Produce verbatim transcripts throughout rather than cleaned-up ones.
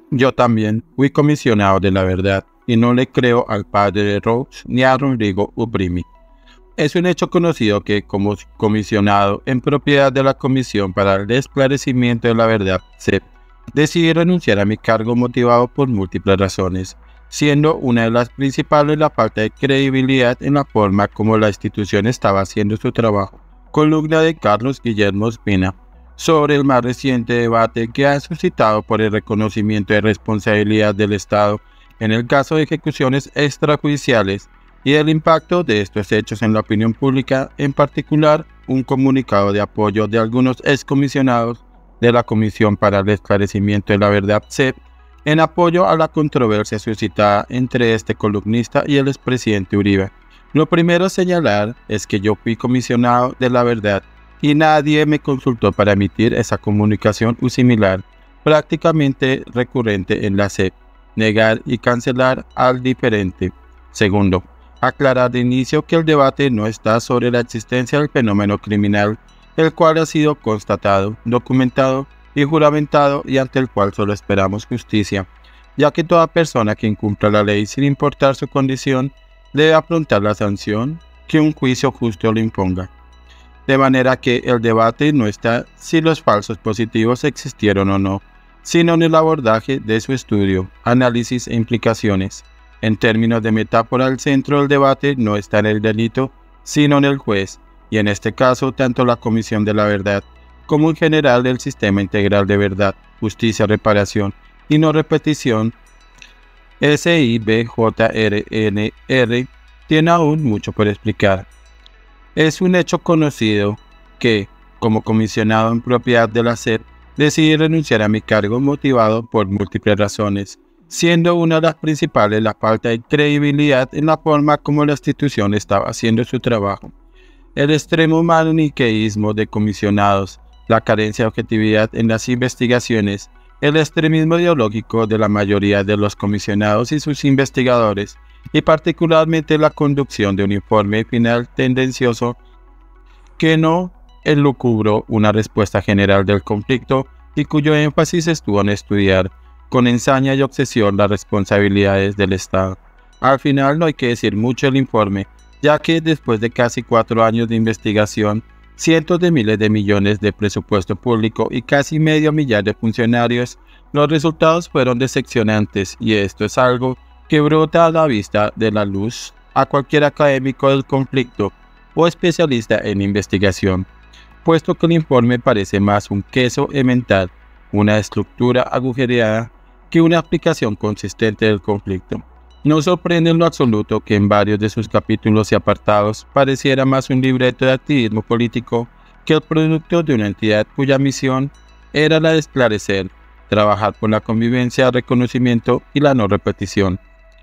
Yo también fui comisionado de la verdad y no le creo al padre Roach ni a Rodrigo Uprimi. Es un hecho conocido que, como comisionado en propiedad de la Comisión para el Esclarecimiento de la Verdad, C E P, decidí renunciar a mi cargo motivado por múltiples razones, siendo una de las principales la falta de credibilidad en la forma como la institución estaba haciendo su trabajo. Columna de Carlos Guillermo Ospina sobre el más reciente debate que ha suscitado por el reconocimiento de responsabilidad del Estado en el caso de ejecuciones extrajudiciales y el impacto de estos hechos en la opinión pública, en particular un comunicado de apoyo de algunos excomisionados de la Comisión para el Esclarecimiento de la Verdad C E P en apoyo a la controversia suscitada entre este columnista y el expresidente Uribe. Lo primero a señalar es que yo fui comisionado de la verdad y nadie me consultó para emitir esa comunicación o similar, prácticamente recurrente en la C E P, negar y cancelar al diferente. Segundo, aclarar de inicio que el debate no está sobre la existencia del fenómeno criminal, el cual ha sido constatado, documentado y juramentado y ante el cual solo esperamos justicia, ya que toda persona que incumpla la ley sin importar su condición debe afrontar la sanción que un juicio justo le imponga. De manera que el debate no está si los falsos positivos existieron o no, sino en el abordaje de su estudio, análisis e implicaciones. En términos de metáfora, el centro del debate no está en el delito, sino en el juez, y en este caso tanto la Comisión de la Verdad como en general el Sistema Integral de Verdad, Justicia, Reparación y No Repetición, S I B J R N R, tiene aún mucho por explicar. Es un hecho conocido que, como comisionado en propiedad de la C E P, decidí renunciar a mi cargo motivado por múltiples razones, siendo una de las principales la falta de credibilidad en la forma como la institución estaba haciendo su trabajo, el extremo maniqueísmo de comisionados, la carencia de objetividad en las investigaciones, el extremismo ideológico de la mayoría de los comisionados y sus investigadores, y particularmente la conducción de un informe final tendencioso que no elucubró una respuesta general del conflicto y cuyo énfasis estuvo en estudiar con ensaña y obsesión las responsabilidades del Estado. Al final no hay que decir mucho del informe, ya que después de casi cuatro años de investigación, cientos de miles de millones de presupuesto público y casi medio millar de funcionarios, los resultados fueron decepcionantes y esto es algo que brota a la vista de la luz a cualquier académico del conflicto o especialista en investigación, puesto que el informe parece más un queso emmental, una estructura agujereada, que una aplicación consistente del conflicto. No sorprende en lo absoluto que en varios de sus capítulos y apartados pareciera más un libreto de activismo político que el producto de una entidad cuya misión era la de esclarecer, trabajar por la convivencia, reconocimiento y la no repetición.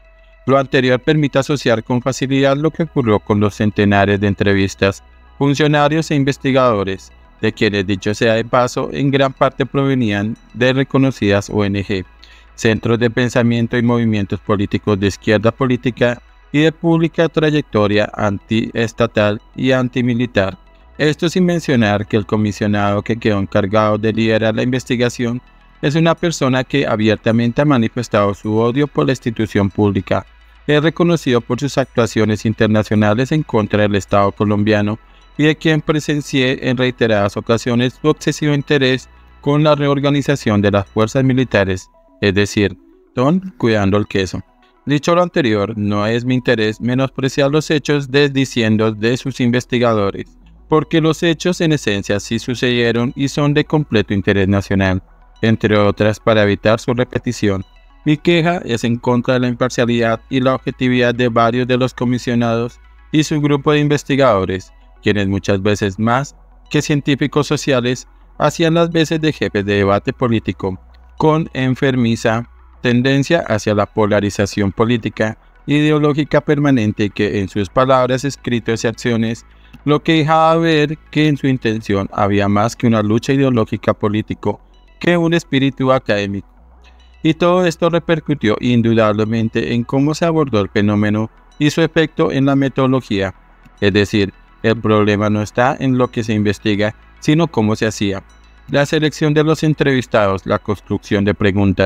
Lo anterior permite asociar con facilidad lo que ocurrió con los centenares de entrevistas, funcionarios e investigadores, de quienes, dicho sea de paso, en gran parte provenían de reconocidas O N G, centros de pensamiento y movimientos políticos de izquierda política y de pública trayectoria antiestatal y antimilitar. Esto sin mencionar que el comisionado que quedó encargado de liderar la investigación es una persona que abiertamente ha manifestado su odio por la institución pública. Es reconocido por sus actuaciones internacionales en contra del Estado colombiano y de quien presencié en reiteradas ocasiones su excesivo interés con la reorganización de las fuerzas militares, es decir, don cuidando el queso. Dicho lo anterior, no es mi interés menospreciar los hechos desdiciendo de sus investigadores, porque los hechos en esencia sí sucedieron y son de completo interés nacional, entre otras para evitar su repetición. Mi queja es en contra de la imparcialidad y la objetividad de varios de los comisionados y su grupo de investigadores, quienes muchas veces más que científicos sociales hacían las veces de jefes de debate político, con enfermiza tendencia hacia la polarización política e ideológica permanente que en sus palabras, escritos y acciones lo que dejaba ver que en su intención había más que una lucha ideológica político que un espíritu académico. Y todo esto repercutió indudablemente en cómo se abordó el fenómeno y su efecto en la metodología, es decir, el problema no está en lo que se investiga, sino cómo se hacía. La selección de los entrevistados, la construcción de preguntas,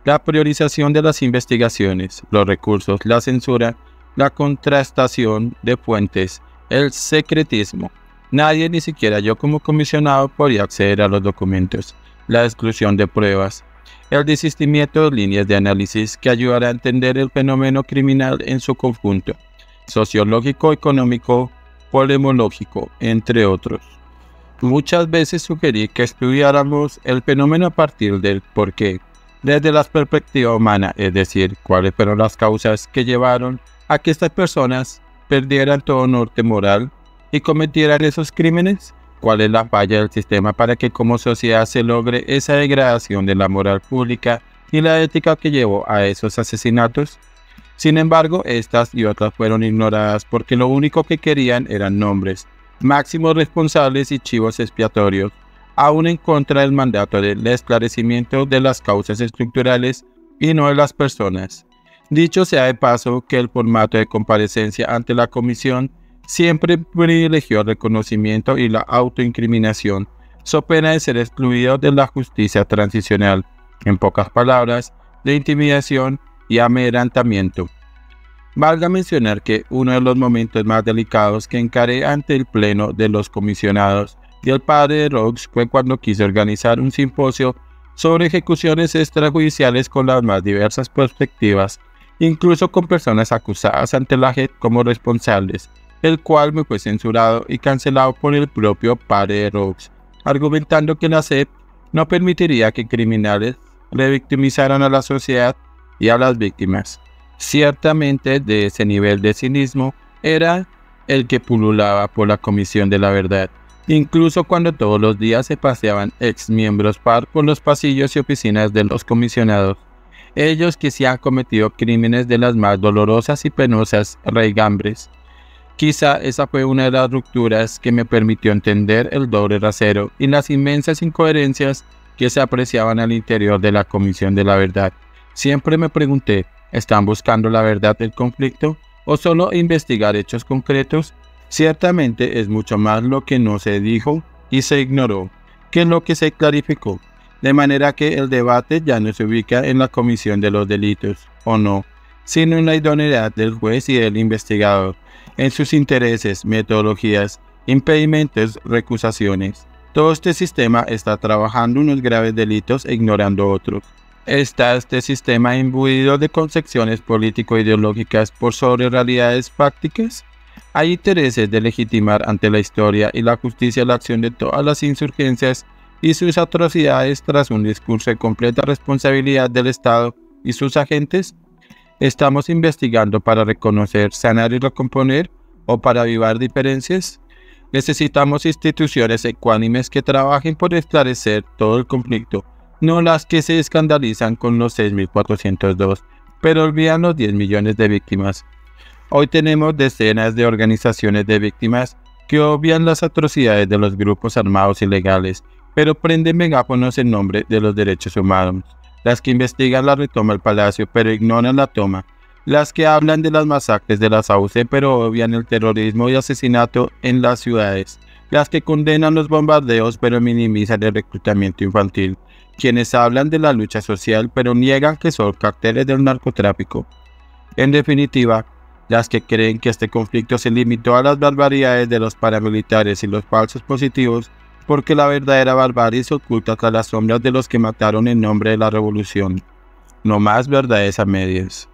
La priorización de las investigaciones, los recursos, la censura, la contrastación de fuentes, el secretismo. Nadie, ni siquiera yo como comisionado, podía acceder a los documentos, la exclusión de pruebas, el desistimiento de líneas de análisis que ayudará a entender el fenómeno criminal en su conjunto, sociológico, económico, polemológico, entre otros. Muchas veces sugerí que estudiáramos el fenómeno a partir del por qué, desde la perspectiva humana, es decir, cuáles fueron las causas que llevaron a que estas personas perdieran todo norte moral y cometieran esos crímenes. ¿Cuál es la falla del sistema para que como sociedad se logre esa degradación de la moral pública y la ética que llevó a esos asesinatos? Sin embargo, estas y otras fueron ignoradas porque lo único que querían eran nombres, máximos responsables y chivos expiatorios, aún en contra del mandato del esclarecimiento de las causas estructurales y no de las personas. Dicho sea de paso que el formato de comparecencia ante la comisión siempre privilegió el reconocimiento y la autoincriminación, so pena de ser excluido de la justicia transicional, en pocas palabras, de intimidación y amedrentamiento. Valga mencionar que uno de los momentos más delicados que encaré ante el pleno de los comisionados y el padre de Roux fue cuando quise organizar un simposio sobre ejecuciones extrajudiciales con las más diversas perspectivas, incluso con personas acusadas ante la J E P como responsables, el cual me fue censurado y cancelado por el propio padre de Roux, argumentando que la C E P no permitiría que criminales revictimizaran a la sociedad y a las víctimas. Ciertamente, de ese nivel de cinismo era el que pululaba por la Comisión de la Verdad, incluso cuando todos los días se paseaban exmiembros P A R por los pasillos y oficinas de los comisionados, ellos que sí han cometido crímenes de las más dolorosas y penosas raigambres. Quizá esa fue una de las rupturas que me permitió entender el doble rasero y las inmensas incoherencias que se apreciaban al interior de la Comisión de la Verdad. Siempre me pregunté, ¿están buscando la verdad del conflicto o solo investigar hechos concretos? Ciertamente es mucho más lo que no se dijo y se ignoró que lo que se clarificó, de manera que el debate ya no se ubica en la comisión de los delitos, o no, sino en la idoneidad del juez y del investigador, en sus intereses, metodologías, impedimentos, recusaciones. Todo este sistema está trabajando unos graves delitos e ignorando otros. ¿Está este sistema imbuido de concepciones político-ideológicas por sobre realidades prácticas? Hay intereses de legitimar ante la historia y la justicia la acción de todas las insurgencias y sus atrocidades tras un discurso de completa responsabilidad del Estado y sus agentes. ¿Estamos investigando para reconocer, sanar y recomponer o para avivar diferencias? Necesitamos instituciones ecuánimes que trabajen por esclarecer todo el conflicto, no las que se escandalizan con los seis mil cuatrocientos dos, pero olvidan los diez millones de víctimas. Hoy tenemos decenas de organizaciones de víctimas que obvian las atrocidades de los grupos armados ilegales, pero prenden megáfonos en nombre de los derechos humanos. Las que investigan la retoma del palacio, pero ignoran la toma. Las que hablan de las masacres de la Sauce, pero obvian el terrorismo y asesinato en las ciudades. Las que condenan los bombardeos, pero minimizan el reclutamiento infantil. Quienes hablan de la lucha social, pero niegan que son carteles del narcotráfico. En definitiva, las que creen que este conflicto se limitó a las barbaridades de los paramilitares y los falsos positivos, porque la verdadera barbarie se oculta tras las sombras de los que mataron en nombre de la revolución. No más verdades a medias.